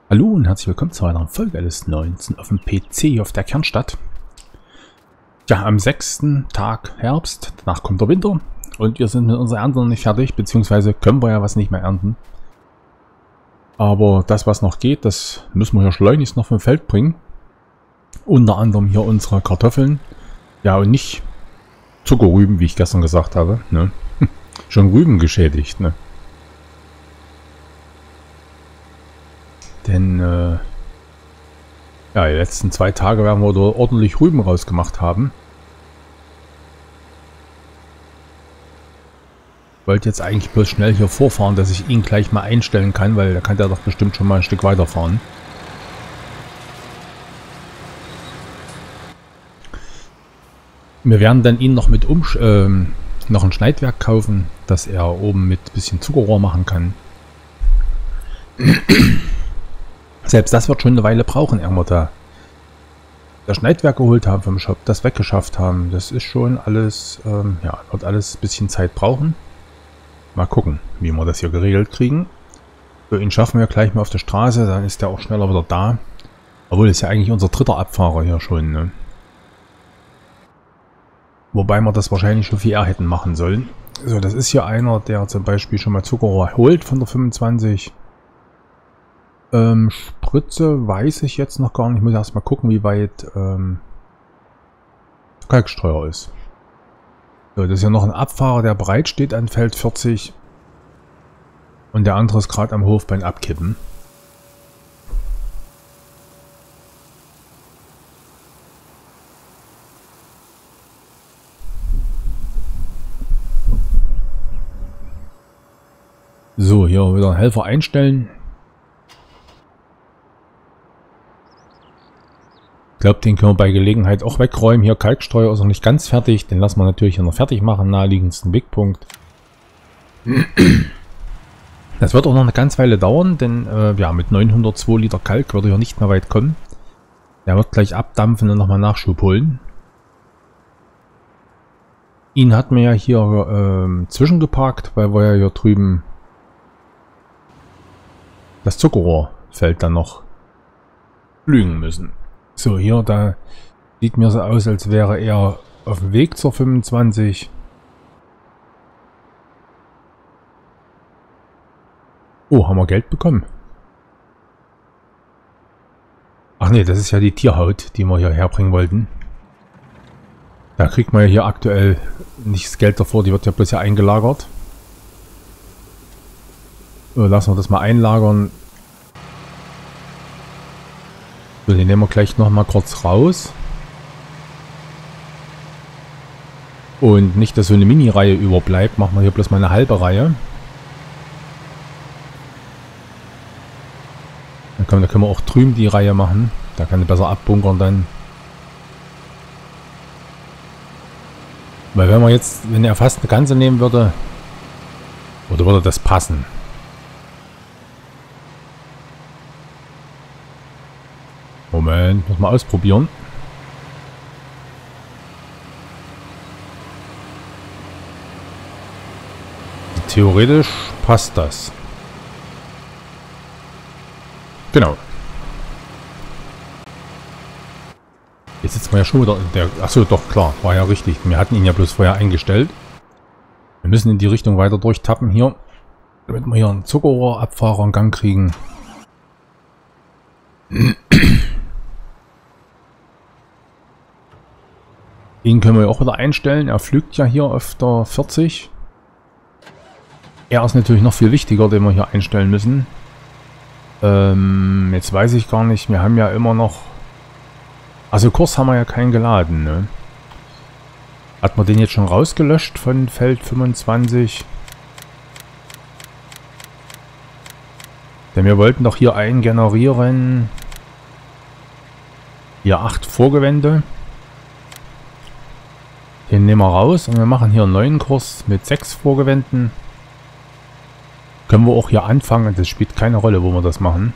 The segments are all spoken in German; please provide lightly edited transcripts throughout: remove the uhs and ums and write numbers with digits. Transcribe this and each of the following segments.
Hallo und herzlich willkommen zu einer Folge LS19 auf dem PC auf der Kernstadt. Ja, am 6. Tag Herbst, danach kommt der Winter und wir sind mit unserer Ernte noch nicht fertig, beziehungsweise können wir ja was nicht mehr ernten. Aber das, was noch geht, das müssen wir hier schleunigst noch vom Feld bringen. Unter anderem hier unsere Kartoffeln. Ja, und nicht Zuckerrüben, wie ich gestern gesagt habe. Ne? Schon Rüben geschädigt, ne? Denn, ja, die letzten 2 Tage werden wir da ordentlich Rüben rausgemacht haben. Ich wollte jetzt eigentlich bloß schnell hier vorfahren, dass ich ihn gleich mal einstellen kann, weil da kann der doch bestimmt schon mal ein Stück weiterfahren. Wir werden dann ihn noch mit noch ein Schneidwerk kaufen, dass er oben mit ein bisschen Zuckerrohr machen kann. Selbst das wird schon eine Weile brauchen, ehe wir da das Schneidwerk geholt haben vom Shop, das weggeschafft haben. Das ist schon alles, ja, wird alles ein bisschen Zeit brauchen. Mal gucken, wie wir das hier geregelt kriegen. So, ihn schaffen wir gleich mal auf der Straße, dann ist er auch schneller wieder da. Obwohl, das ist ja eigentlich unser dritter Abfahrer hier schon, ne? Wobei wir das wahrscheinlich schon viel eher hätten machen sollen. So, das ist hier einer, der zum Beispiel schon mal Zuckerrohr holt von der 25. Spritze weiß ich jetzt noch gar nicht. Ich muss erst mal gucken, wie weit Kalkstreuer ist. So, das ist ja noch ein Abfahrer, der bereit steht an Feld 40. Und der andere ist gerade am Hof beim Abkippen. So, hier wieder Helfer einstellen. Ich glaube, den können wir bei Gelegenheit auch wegräumen. Hier Kalkstreuer ist noch nicht ganz fertig. Den lassen wir natürlich hier noch fertig machen. Naheliegendsten Wegpunkt. Das wird auch noch eine ganze Weile dauern, denn ja, mit 902 Liter Kalk würde hier nicht mehr weit kommen. Der wird gleich abdampfen und nochmal Nachschub holen. Ihn hatten wir ja hier zwischengeparkt, weil wir ja hier drüben das Zuckerrohrfeld dann noch flügen müssen. So, hier, da sieht mir so aus, als wäre er auf dem Weg zur 25. Oh, haben wir Geld bekommen? Ach nee, das ist ja die Tierhaut, die wir hier herbringen wollten. Da kriegt man ja hier aktuell nicht das Geld davor, die wird ja bloß ja eingelagert. So, lassen wir das mal einlagern. So, den nehmen wir gleich noch mal kurz raus. Und nicht, dass so eine Mini-Reihe überbleibt, machen wir hier bloß mal eine halbe Reihe. Da können wir auch drüben die Reihe machen. Da kann er besser abbunkern dann. Weil wenn er fast eine ganze nehmen würde, oder würde das passen? Moment, muss mal ausprobieren. Theoretisch passt das. Genau. Jetzt sitzen wir ja schon wieder in der... Achso, doch, klar, war ja richtig. Wir hatten ihn ja bloß vorher eingestellt. Wir müssen in die Richtung weiter durchtappen hier, damit wir hier einen Zuckerrohrabfahrer in Gang kriegen. Den können wir auch wieder einstellen. Er flügt ja hier auf der 40. Er ist natürlich noch viel wichtiger, den wir hier einstellen müssen. Jetzt weiß ich gar nicht. Wir haben ja immer noch... Also Kurs haben wir ja keinen geladen, ne? Hat man den jetzt schon rausgelöscht von Feld 25? Denn wir wollten doch hier einen generieren. Hier 8 Vorgewände. Den nehmen wir raus und wir machen hier einen neuen Kurs mit 6 Vorgewänden. Können wir auch hier anfangen, das spielt keine Rolle, wo wir das machen.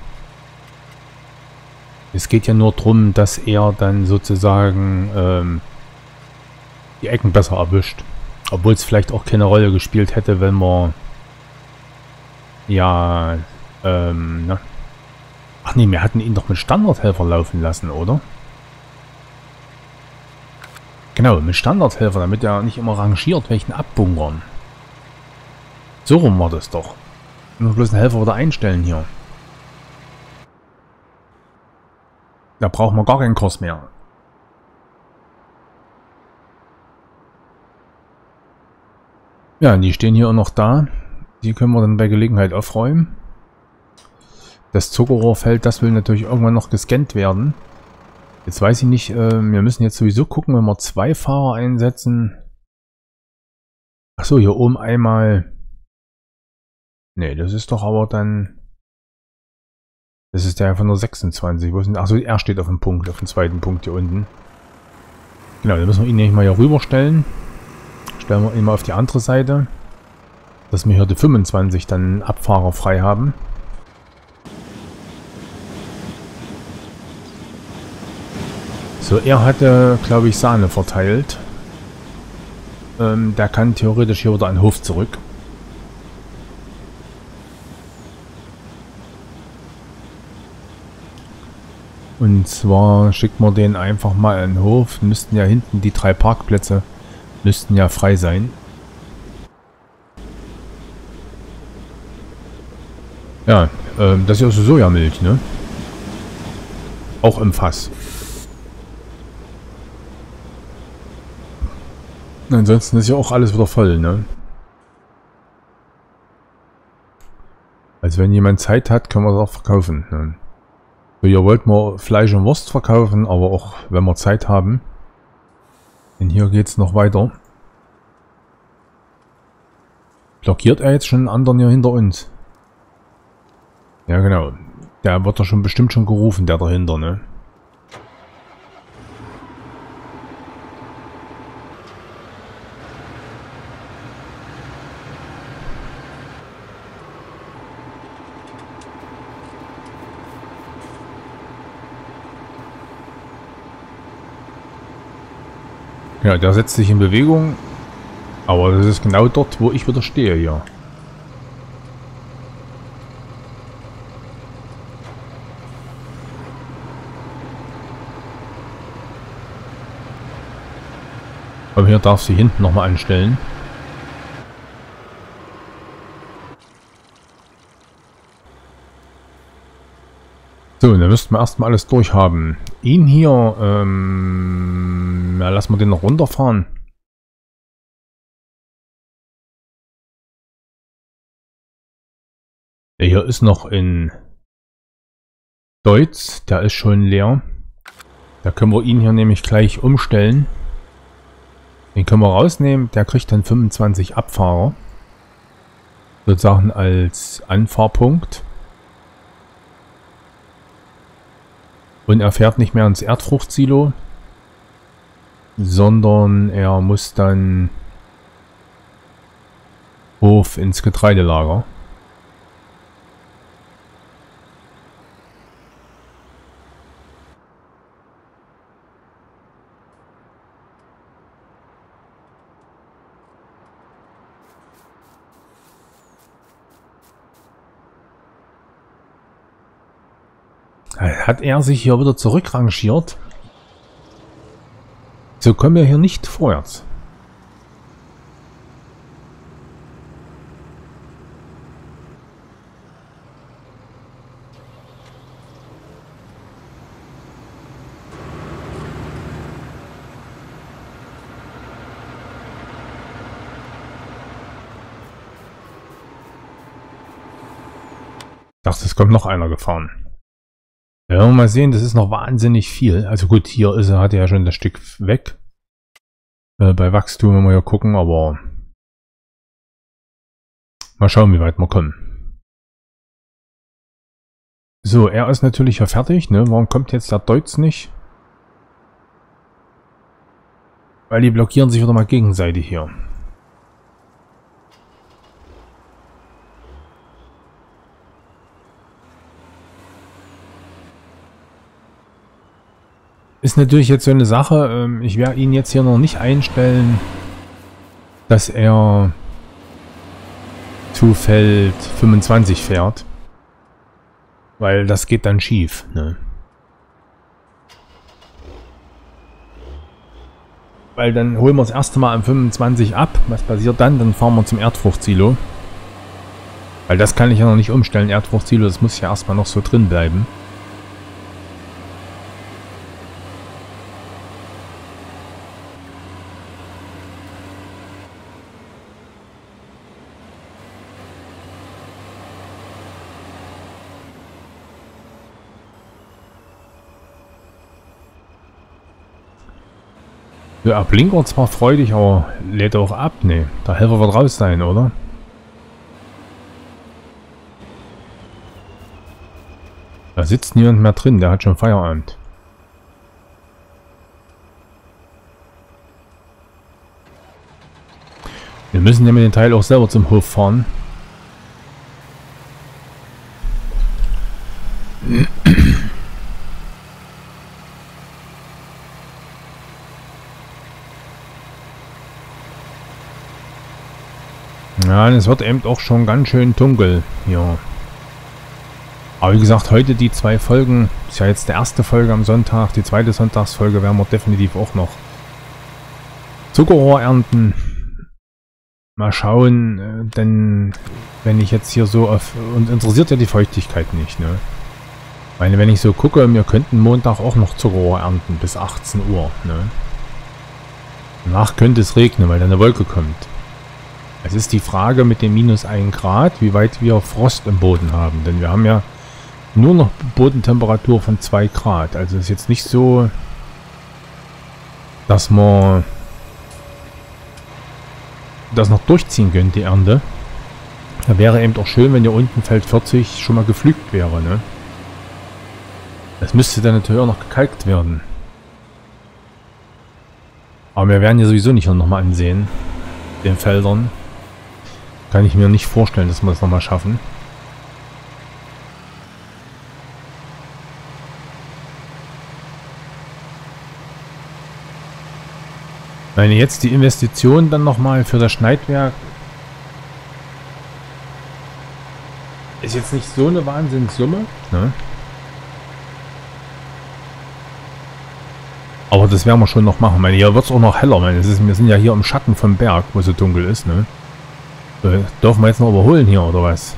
Es geht ja nur darum, dass er dann sozusagen die Ecken besser erwischt. Obwohl es vielleicht auch keine Rolle gespielt hätte, wenn wir ja, Ach nee, wir hatten ihn doch mit Standardhelfer laufen lassen, oder? Genau, mit Standardhelfer, damit er nicht immer rangiert, welchen abbunkern. So rum war das doch. Nur bloß einen Helfer wieder einstellen hier. Da brauchen wir gar keinen Kurs mehr. Ja, die stehen hier auch noch da. Die können wir dann bei Gelegenheit aufräumen. Das Zuckerrohrfeld, das will natürlich irgendwann noch gescannt werden. Jetzt weiß ich nicht, wir müssen jetzt sowieso gucken, wenn wir 2 Fahrer einsetzen. Achso, hier oben einmal. Ne, das ist doch aber dann. Das ist der einfach nur 26. Achso, er steht auf dem Punkt, auf dem zweiten Punkt hier unten. Genau, dann müssen wir ihn nämlich mal hier rüberstellen. Stellen wir ihn mal auf die andere Seite. Dass wir hier die 25 dann Abfahrer frei haben. So, er hatte, glaube ich, Sahne verteilt. Der kann theoretisch hier wieder an den Hof zurück. Und zwar schickt man den einfach mal an den Hof. Müssten ja hinten die 3 Parkplätze müssten ja frei sein. Ja, das ist ja so Sojamilch, ne? Auch im Fass. Ansonsten ist ja auch alles wieder voll, ne? Also wenn jemand Zeit hat, können wir das auch verkaufen, ne? So, hier wollten wir Fleisch und Wurst verkaufen, aber auch wenn wir Zeit haben. Denn hier geht es noch weiter. Blockiert er jetzt schon einen anderen hier hinter uns? Ja genau. Der wird doch schon bestimmt schon gerufen, der dahinter, ne? Ja, der setzt sich in Bewegung. Aber das ist genau dort, wo ich wieder stehe hier. Aber hier darf sie hinten nochmal anstellen. So, dann müssten wir erstmal alles durchhaben. Ihn hier, ja, lassen wir den noch runterfahren. Der hier ist noch in Deutz, der ist schon leer. Da können wir ihn hier nämlich gleich umstellen. Den können wir rausnehmen, der kriegt dann 25 Abfahrer. Sozusagen als Anfahrpunkt. Und er fährt nicht mehr ins Erdfruchtsilo, sondern er muss dann Hof ins Getreidelager. Hat er sich hier wieder zurückrangiert? So kommen wir hier nicht vorwärts. Ich dachte, es kommt noch einer gefahren. Ja, mal sehen, das ist noch wahnsinnig viel. Also gut, hier ist er, hat er ja schon das Stück weg. Bei Wachstum wenn wir ja gucken, aber mal schauen, wie weit wir kommen. So, er ist natürlich ja fertig, ne? Warum kommt jetzt der Deutz nicht? Weil die blockieren sich wieder mal gegenseitig hier. Ist natürlich jetzt so eine Sache, ich werde ihn jetzt hier noch nicht einstellen, dass er zu Feld 25 fährt. Weil das geht dann schief, ne? Weil dann holen wir das erste Mal am 25 ab. Was passiert dann? Dann fahren wir zum Erdfruchtsilo. Weil das kann ich ja noch nicht umstellen, Erdfruchtsilo, das muss ja erstmal noch so drin bleiben. Ja, er blinkert zwar freudig, aber lädt auch ab. Ne, der Helfer wird raus sein, oder? Da sitzt niemand mehr drin, der hat schon Feierabend. Wir müssen ja mit dem Teil auch selber zum Hof fahren. Ja, es wird eben auch schon ganz schön dunkel hier. Aber wie gesagt, heute die 2 Folgen, ist ja jetzt die erste Folge am Sonntag, die zweite Sonntagsfolge werden wir definitiv auch noch Zuckerrohr ernten. Mal schauen, denn wenn ich jetzt hier so auf... Uns interessiert ja die Feuchtigkeit nicht, ne? Ich meine, wenn ich so gucke, wir könnten Montag auch noch Zuckerrohr ernten bis 18 Uhr, ne? Danach könnte es regnen, weil da eine Wolke kommt. Es ist die Frage mit dem minus 1 Grad, wie weit wir Frost im Boden haben. Denn wir haben ja nur noch Bodentemperatur von 2 Grad. Also ist jetzt nicht so, dass man das noch durchziehen könnte, die Ernte. Da wäre eben auch schön, wenn hier unten Feld 40 schon mal gepflügt wäre, ne? Das müsste dann natürlich auch noch gekalkt werden. Aber wir werden ja sowieso nicht nochmal ansehen, den Feldern. Kann ich mir nicht vorstellen, dass wir das nochmal schaffen. Wenn jetzt die Investition dann nochmal für das Schneidwerk ist jetzt nicht so eine Wahnsinnssumme, ne? Aber das werden wir schon noch machen. Ich meine, hier wird es auch noch heller. Ich meine, wir sind ja hier im Schatten vom Berg, wo es so dunkel ist, ne? Dürfen wir jetzt noch überholen hier, oder was?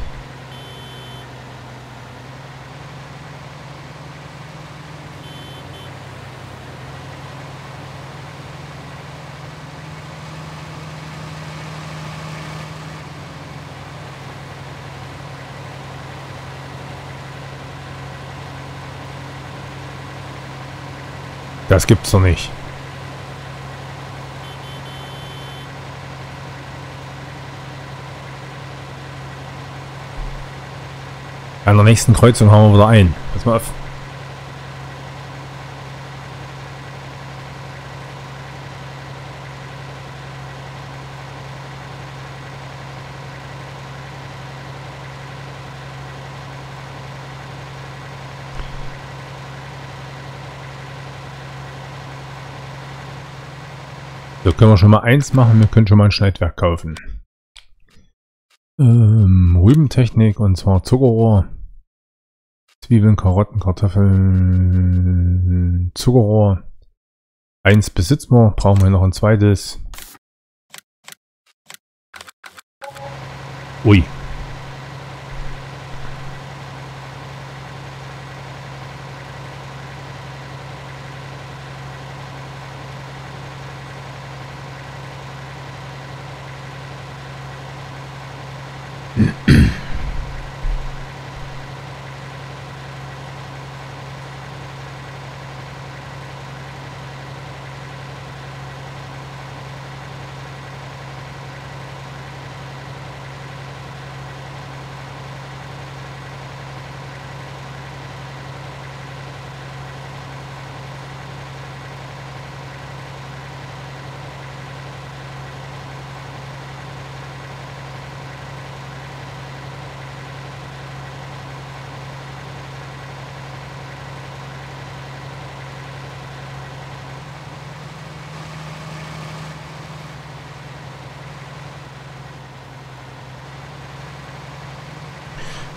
Das gibt's doch nicht. An der nächsten Kreuzung haben wir wieder ein. Pass mal auf. So, können wir schon mal eins machen. Wir können schon mal ein Schneidwerk kaufen. Rübentechnik, und zwar Zuckerrohr. Zwiebeln, Karotten, Kartoffeln, Zuckerrohr. Eins besitzen wir. Brauchen wir noch ein zweites. Ui.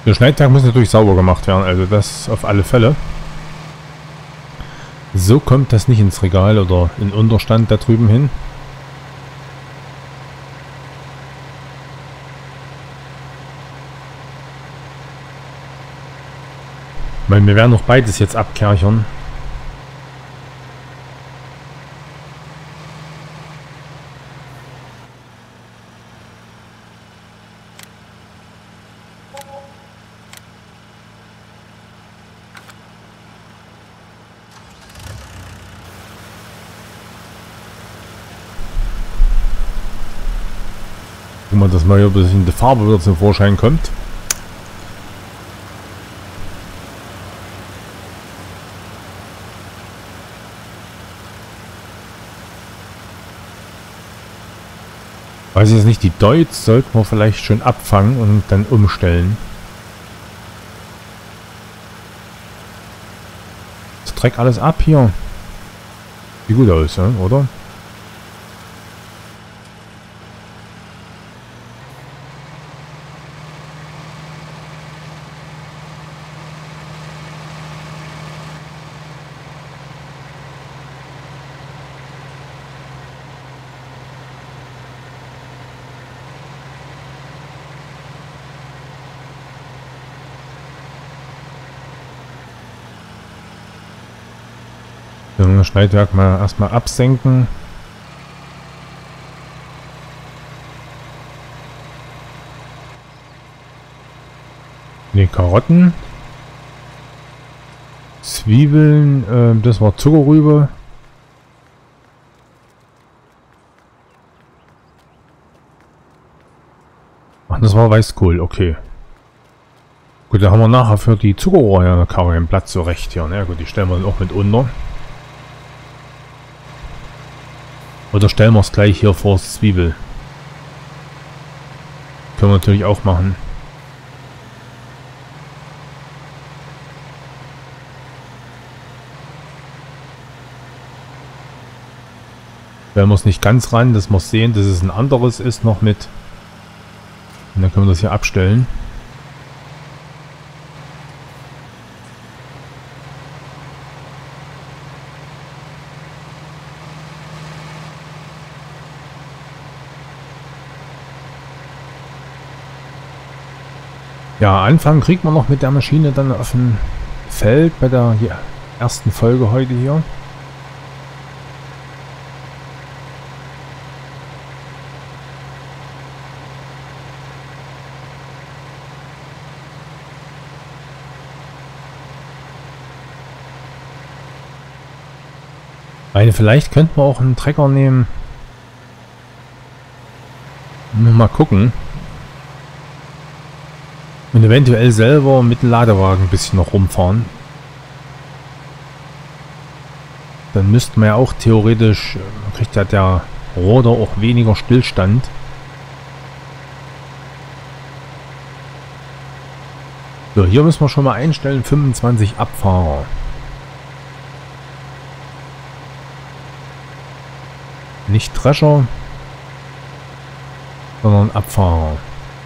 Das Schneidwerk muss natürlich sauber gemacht werden, also das auf alle Fälle. So kommt das nicht ins Regal oder in Unterstand da drüben hin. Ich meine, wir werden noch beides jetzt abkerchern. Guck mal, dass mal hier ein bisschen die Farbe wieder zum Vorschein kommt. Weiß ich jetzt nicht, die Deutz sollten wir vielleicht schon abfangen und dann umstellen. Das Dreck alles ab hier. Sieht gut aus, ja, oder? Das Schneidwerk mal erstmal absenken. Ne, Karotten. Zwiebeln, das war Zuckerrübe. Ach, das war Weißkohl, okay. Gut, da haben wir nachher für die Zuckerrohr ja keinen Platz zurecht hier. Na gut, die stellen wir dann auch mit unter. Oder stellen wir es gleich hier vor das Zwiebel. Können wir natürlich auch machen. Stellen wir es nicht ganz ran, dass wir sehen, dass es ein anderes ist noch mit. Und dann können wir das hier abstellen. Ja, Anfang kriegt man noch mit der Maschine dann auf dem Feld bei der ersten Folge heute hier. Vielleicht könnten wir auch einen Trecker nehmen. Mal gucken. Und eventuell selber mit dem Ladewagen ein bisschen noch rumfahren. Dann müssten wir ja auch theoretisch, kriegt ja der Roder auch weniger Stillstand. So, hier müssen wir schon mal einstellen, 25 Abfahrer. Nicht Drescher, sondern Abfahrer.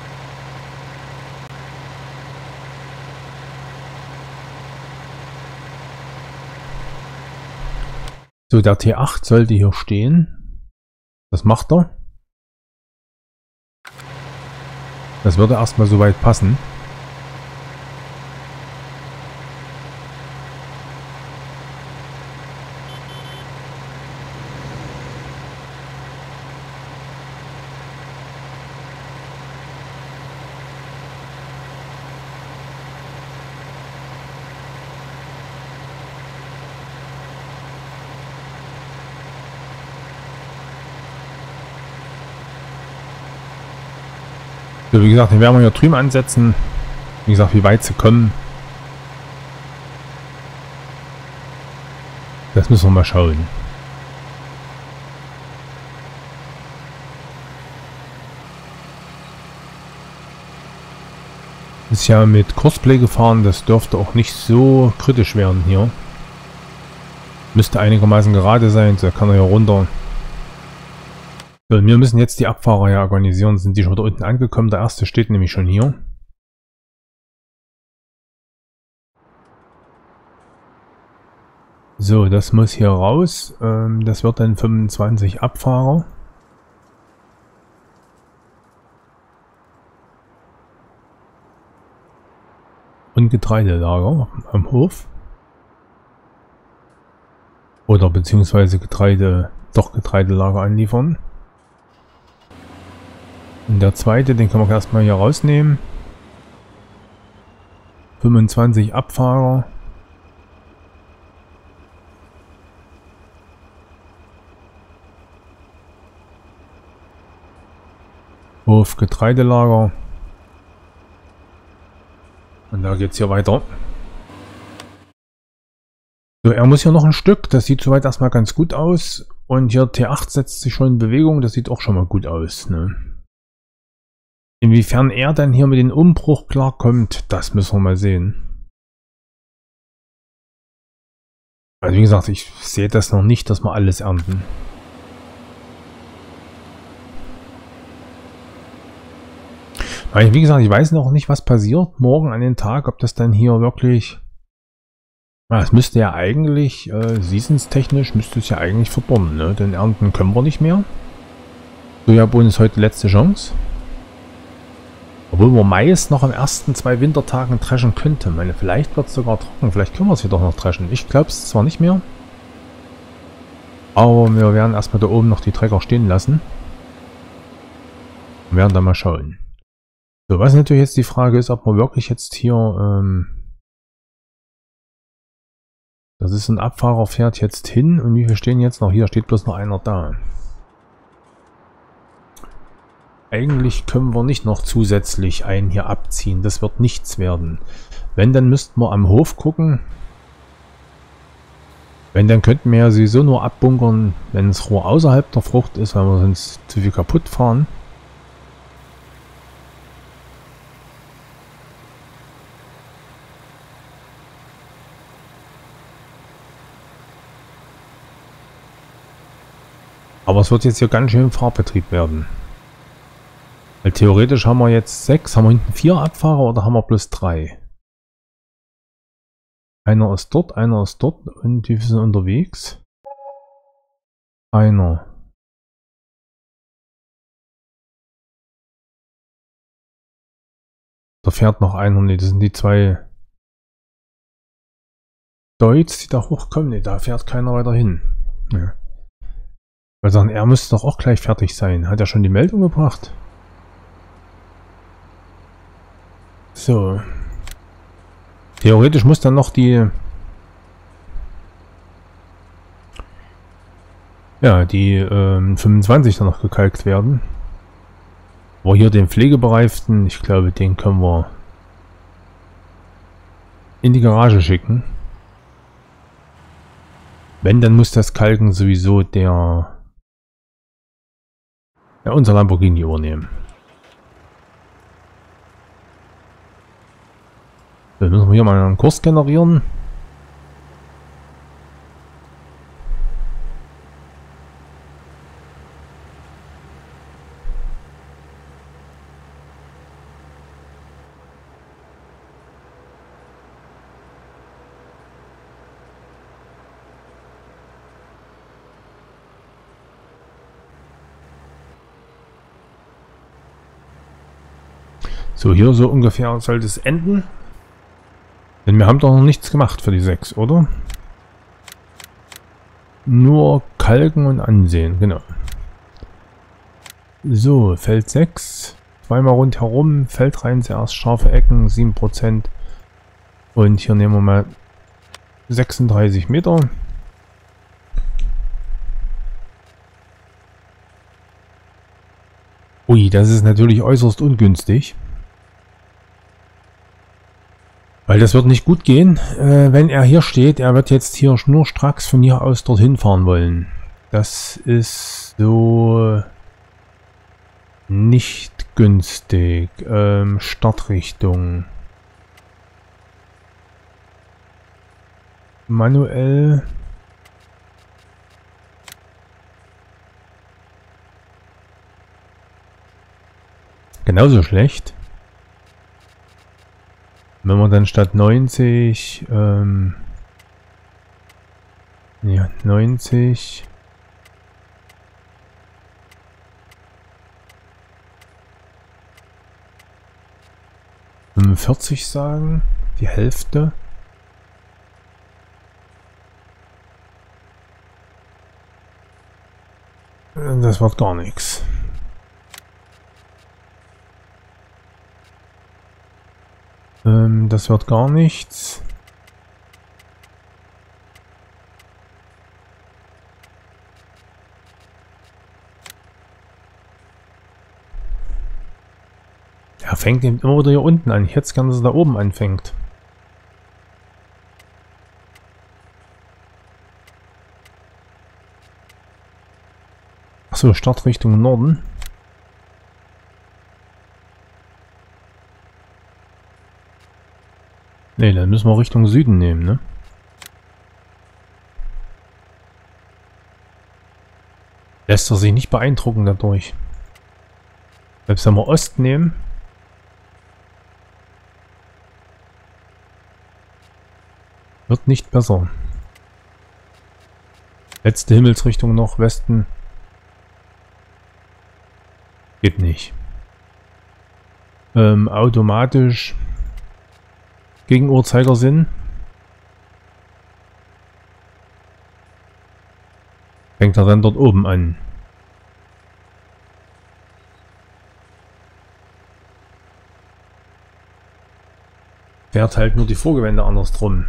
So, der T8 sollte hier stehen. Das macht er. Das würde erstmal soweit passen. So, wie gesagt, den werden wir hier drüben ansetzen. Wie gesagt, wie weit sie kommen. Das müssen wir mal schauen. Ist ja mit Kursplay gefahren, das dürfte auch nicht so kritisch werden hier. Müsste einigermaßen gerade sein, so kann er hier runter. So, wir müssen jetzt die Abfahrer ja organisieren. Sind die schon da unten angekommen? Der erste steht nämlich schon hier. So, das muss hier raus. Das wird dann 25 Abfahrer. Und Getreidelager am Hof. Oder beziehungsweise Getreidelager anliefern. Und der zweite, den können wir erstmal hier rausnehmen. 25 Abfahrer. Hof Getreidelager. Und da geht es hier weiter. So, er muss hier noch ein Stück. Das sieht soweit erstmal ganz gut aus. Und hier T8 setzt sich schon in Bewegung. Das sieht auch schon mal gut aus. Ne? Inwiefern er dann hier mit dem Umbruch klarkommt, das müssen wir mal sehen. Also wie gesagt, ich sehe das noch nicht, dass wir alles ernten. Weil, wie gesagt, ich weiß noch nicht, was passiert morgen an den Tag, ob das dann hier wirklich... Es müsste ja eigentlich, seasonstechnisch müsste es ja eigentlich verdorren, ne? Denn ernten können wir nicht mehr. Sojabohnen ist heute letzte Chance. Obwohl wir Mais noch am ersten 2 Wintertagen dreschen könnten. Ich meine, vielleicht wird es sogar trocken, vielleicht können wir es hier doch noch dreschen. Ich glaube es zwar nicht mehr. Aber wir werden erstmal da oben noch die Trecker stehen lassen. Und werden dann mal schauen. So, was natürlich jetzt die Frage ist, ob wir wirklich jetzt hier, das ist ein Abfahrer, fährt jetzt hin und wie viel stehen jetzt noch? Hier steht bloß noch einer da. Eigentlich können wir nicht noch zusätzlich einen hier abziehen, das wird nichts werden. Wenn, dann müssten wir am Hof gucken. Wenn, dann könnten wir ja sowieso nur abbunkern, wenn das Rohr außerhalb der Frucht ist, weil wir sonst zu viel kaputt fahren. Aber es wird jetzt hier ganz schön Fahrbetrieb werden. Weil theoretisch haben wir jetzt 6, haben wir hinten 4 Abfahrer oder haben wir bloß 3? Einer ist dort und die sind unterwegs. Einer. Da fährt noch einer, ne, das sind die 2 Deutz, die da hochkommen. Ne, da fährt keiner weiter hin. Ja. Weil sagen, er müsste doch auch gleich fertig sein. Hat er schon die Meldung gebracht? So. Theoretisch muss dann noch die 25 dann noch gekalkt werden. Aber hier den Pflegebereiften, ich glaube, den können wir in die Garage schicken. Wenn, dann muss das Kalken sowieso unser Lamborghini übernehmen. Dann müssen wir hier mal einen Kurs generieren. So, hier so ungefähr sollte es enden. Denn wir haben doch noch nichts gemacht für die 6, oder? Nur kalken und ansehen, genau. So, Feld 6. Zweimal rundherum, Feld rein zuerst, scharfe Ecken, 7%. Und hier nehmen wir mal 36 Meter. Ui, das ist natürlich äußerst ungünstig. Weil das wird nicht gut gehen, wenn er hier steht. Er wird jetzt hier nur stracks von hier aus dorthin fahren wollen. Das ist so nicht günstig. Startrichtung. Manuell. Genauso schlecht. Wenn wir dann statt 90 Ja, 90. ...45 sagen. Die Hälfte. Das wird gar nichts. Das wird gar nichts. Er fängt eben immer wieder hier unten an. Ich hätte es gerne, dass er da oben anfängt. Achso, Startrichtung Norden. Ne, dann müssen wir Richtung Süden nehmen, ne? Lässt er sich nicht beeindrucken dadurch. Selbst wenn wir Ost nehmen. Wird nicht besser. Letzte Himmelsrichtung noch, Westen. Geht nicht. Automatisch gegen Uhrzeigersinn. Fängt er dann dort oben an. Fährt halt nur die Vorgewände andersrum.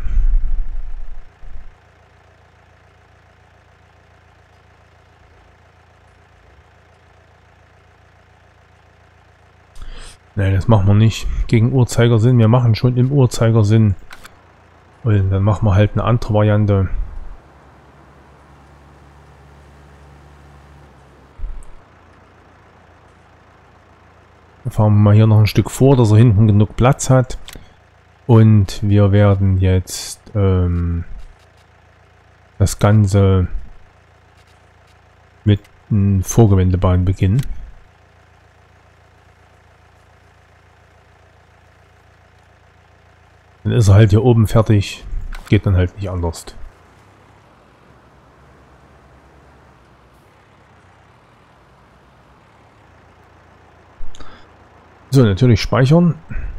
Nein, das machen wir nicht. Gegen Uhrzeigersinn. Wir machen schon im Uhrzeigersinn. Und dann machen wir halt eine andere Variante. Dann fahren wir mal hier noch ein Stück vor, dass er hinten genug Platz hat. Und wir werden jetzt das Ganze mit einer Vorgewendebahn beginnen. Dann ist er halt hier oben fertig. Geht dann halt nicht anders. So, natürlich speichern.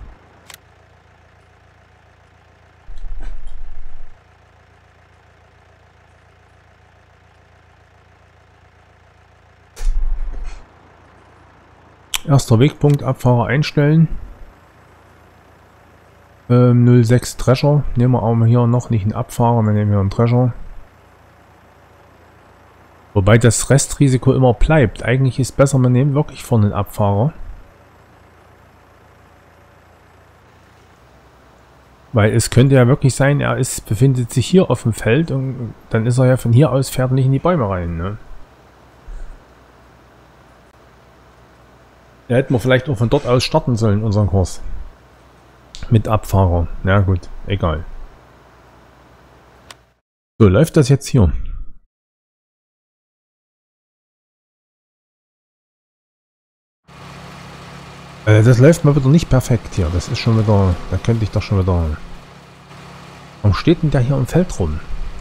Erster Wegpunkt, Abfahrer einstellen. 06 Drescher. Nehmen wir auch hier noch nicht einen Abfahrer, wir nehmen hier einen Drescher. Wobei das Restrisiko immer bleibt. Eigentlich ist besser, wir nehmen wirklich vorne einen Abfahrer. Weil es könnte ja wirklich sein, er befindet sich hier auf dem Feld und dann ist er ja von hier aus, fährt nicht in die Bäume rein. Ne? Da hätten wir vielleicht auch von dort aus starten sollen, unseren Kurs. Mit Abfahrer. Ja gut, egal. So, läuft das jetzt hier? Das läuft mal wieder nicht perfekt hier. Das ist schon wieder... Da könnte ich doch schon wieder... Warum steht denn der hier im Feld rum?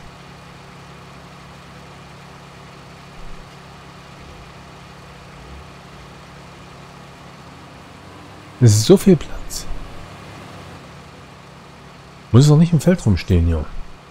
Es ist so viel Platz. Muss es doch nicht im Feld rumstehen hier.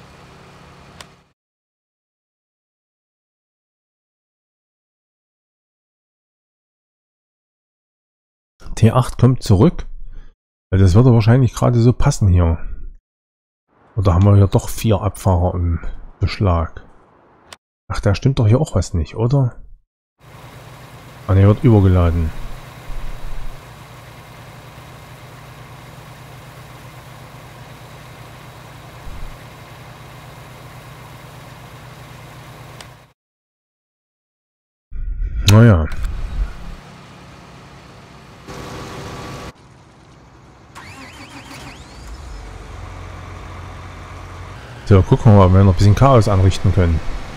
T8 kommt zurück. Das wird er wahrscheinlich gerade so passen hier. Oder haben wir ja doch 4 Abfahrer im Beschlag? Ach, da stimmt doch hier auch was nicht, oder? Ah, der wird übergeladen. Naja. So, gucken wir mal, ob wir noch ein bisschen Chaos anrichten können.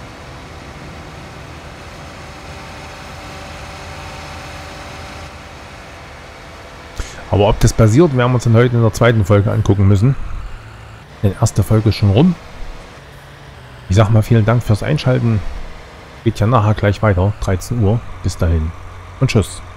Aber ob das passiert, werden wir uns dann heute in der zweiten Folge angucken müssen. Die erste Folge ist schon rum. Ich sag mal vielen Dank fürs Einschalten. Geht ja nachher gleich weiter, 13 Uhr. Bis dahin und tschüss.